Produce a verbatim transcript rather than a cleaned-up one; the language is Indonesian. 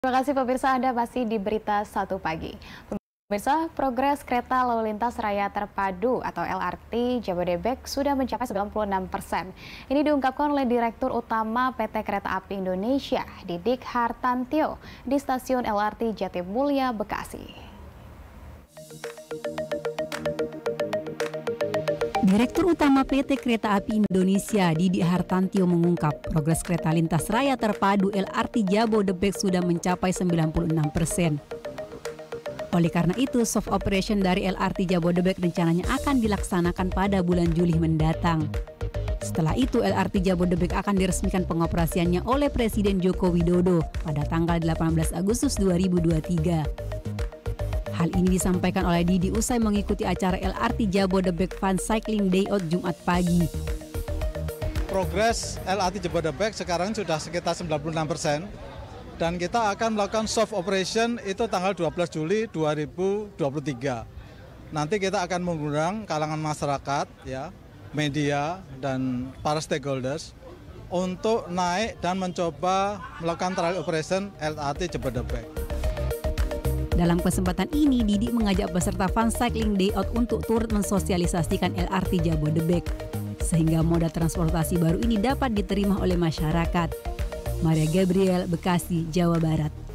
Terima kasih pemirsa, Anda masih di Berita Satu Pagi. Pemirsa, progres kereta lalu lintas raya terpadu atau L R T Jabodebek sudah mencapai sembilan puluh enam persen. Ini diungkapkan oleh Direktur Utama P T Kereta Api Indonesia, Didik Hartantio, di Stasiun L R T Jatimulya, Bekasi. Direktur Utama P T Kereta Api Indonesia, Didik Hartantio, mengungkap progres kereta lintas raya terpadu L R T Jabodebek sudah mencapai sembilan puluh enam persen. Oleh karena itu, soft operation dari L R T Jabodebek rencananya akan dilaksanakan pada bulan Juli mendatang. Setelah itu, L R T Jabodebek akan diresmikan pengoperasiannya oleh Presiden Joko Widodo pada tanggal delapan belas Agustus dua ribu dua puluh tiga. Hal ini disampaikan oleh Didi usai mengikuti acara L R T Jabodebek Fun Cycling Day Out Jumat pagi. Progres L R T Jabodebek sekarang sudah sekitar sembilan puluh enam persen dan kita akan melakukan soft operation itu tanggal dua belas Juli dua ribu dua puluh tiga. Nanti kita akan mengundang kalangan masyarakat, ya, media dan para stakeholders untuk naik dan mencoba melakukan trial operation L R T Jabodebek. Dalam kesempatan ini, Didi mengajak peserta Fun Cycling Day Out untuk turut mensosialisasikan L R T Jabodebek, sehingga moda transportasi baru ini dapat diterima oleh masyarakat. Maria Gabriel, Bekasi, Jawa Barat.